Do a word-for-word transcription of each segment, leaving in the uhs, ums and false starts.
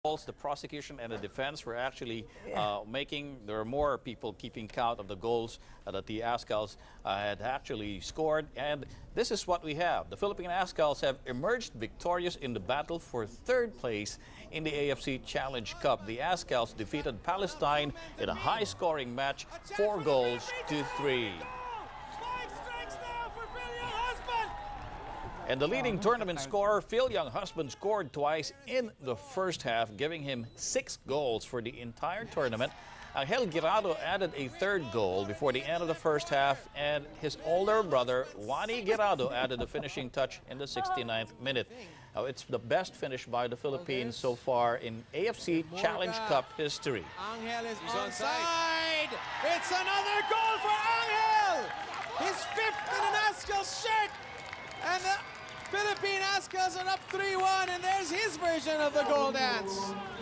The prosecution and the defense were actually uh, making, there are more people keeping count of the goals uh, that the Azkals uh, had actually scored. And this is what we have. The Philippine Azkals have emerged victorious in the battle for third place in the A F C Challenge Cup. The Azkals defeated Palestine in a high-scoring match, four goals to three. And the leading tournament scorer, Phil Younghusband, scored twice in the first half, giving him six goals for the entire tournament. Angel Guirado added a third goal before the end of the first half, and his older brother, Wani Guirado, added the finishing touch in the sixty-ninth minute. Now, it's the best finish by the Philippines so far in A F C Challenge Cup history. Angel is onside. It's another goal for Angel! His fifth in an Azkals shirt! And the Philippine Azkals are up three one, and there's his version of the goal dance.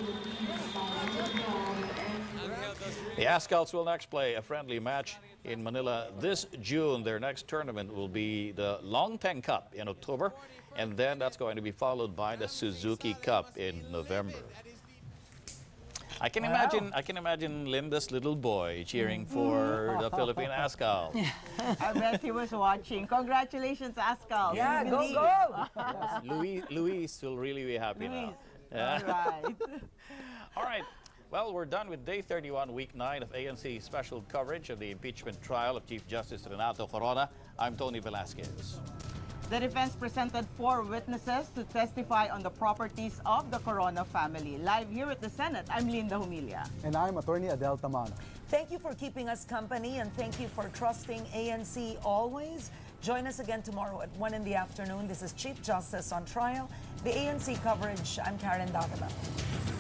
The Azkals will next play a friendly match in Manila this June. Their next tournament will be the Long Teng Cup in October, and then that's going to be followed by the Suzuki Cup in November. I can wow. imagine I can imagine Linda's little boy cheering for the Philippine Azkals. I bet he was watching. Congratulations, Azkals. Yeah, go, go! Yes, Luis, Luis will really be happy Luis. now. Yeah. All right. All right. Well, we're done with day thirty-one, week nine of A N C special coverage of the impeachment trial of Chief Justice Renato Corona. I'm Tony Velasquez. The defense presented four witnesses to testify on the properties of the Corona family. Live here at the Senate, I'm Linda Humilia. And I'm Attorney Adele Tamano. Thank you for keeping us company, and thank you for trusting A N C always. Join us again tomorrow at one in the afternoon. This is Chief Justice on Trial. The A N C coverage, I'm Karen Davila.